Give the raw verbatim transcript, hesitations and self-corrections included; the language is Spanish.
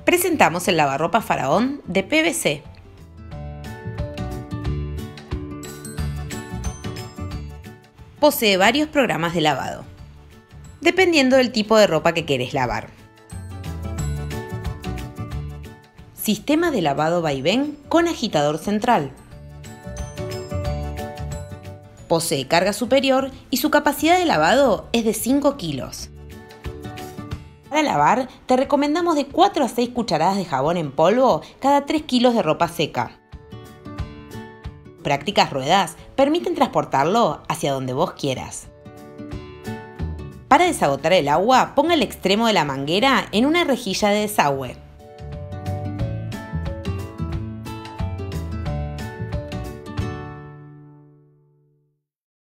Presentamos el lavarropa Faraón de P V C. Posee varios programas de lavado, dependiendo del tipo de ropa que querés lavar. Sistema de lavado vaivén con agitador central. Posee carga superior y su capacidad de lavado es de cinco kilos. Para lavar, te recomendamos de cuatro a seis cucharadas de jabón en polvo cada tres kilos de ropa seca. Prácticas ruedas permiten transportarlo hacia donde vos quieras. Para desagotar el agua, ponga el extremo de la manguera en una rejilla de desagüe.